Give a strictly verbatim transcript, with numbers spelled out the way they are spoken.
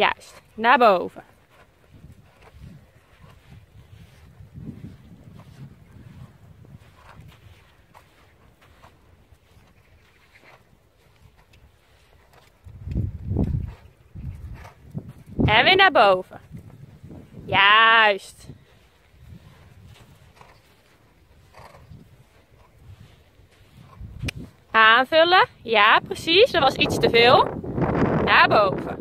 Juist, naar boven. En weer naar boven. Juist. Aanvullen. Ja, precies. Dat was iets te veel. Naar boven.